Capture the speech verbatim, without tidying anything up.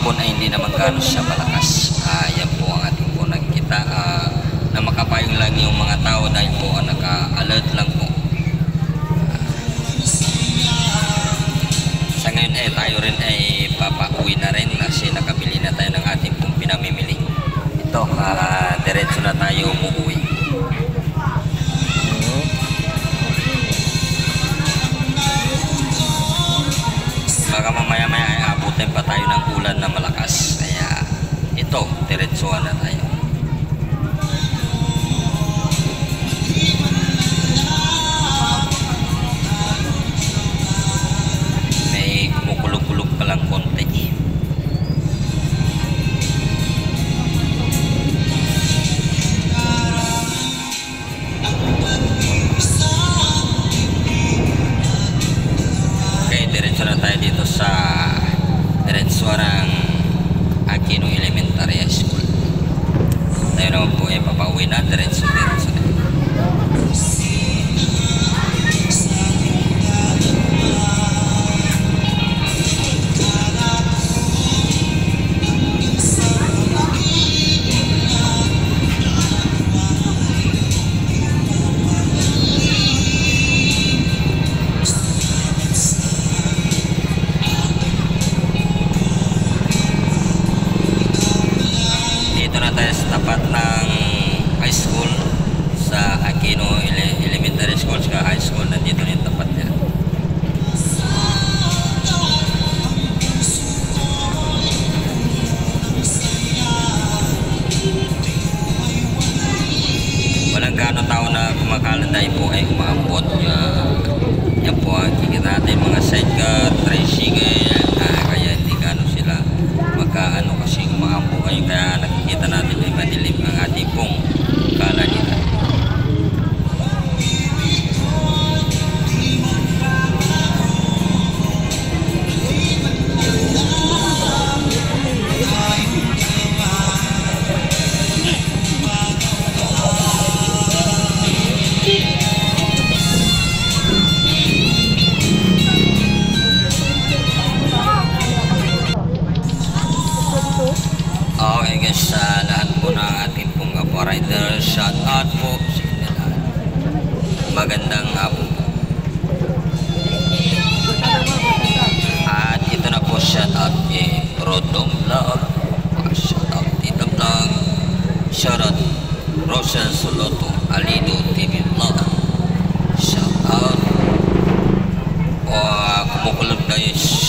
hapon ay hindi naman gano'n siya malakas. Uh, yan po ang ating po nakikita. Uh, na makapayong lang yung mga tao dahil po uh, naka-alert lang po. Sa ngayon eh tayo rin ay papauwi na rin kasi nakabili na tayo ng ating pong pinamimili. Ito, uh, diretso na tayo umuwi. Baka mamaya maya ay abutin pa tayo ng ulan na malakas. Kaya ito, diretsuhan na tayo. May kumukulog-kulog pa lang konti. Diretso na tayo dito sa diretso ng Aquino Elementary School. Tayo naman po ay papauwi na diretso diretso na. Tapat ng high school sa Aquino Ele Elementary School sa high school, nandito rin tapat niya. Walang gano'ng tao na kumakalan dahil po ay umaambot. Uh, yan po ang kikita natin mga sidecar, tricycle, uh, kaya hindi gano'n sila magkaano kasi umaambot kayo, kaya nakikita natin ay madilim ang ating pong kalanitan. Okay guys, sa lahat po ng ating pong Apo Rider, shout out po sa inyo lahat. Magandang hapon po. At ito na po, shout out kay Rodong Vlog, shout out Tito Vlog, shout out Rosel Soloto, Alido T V Vlog, shout out o uh, kumukulog guys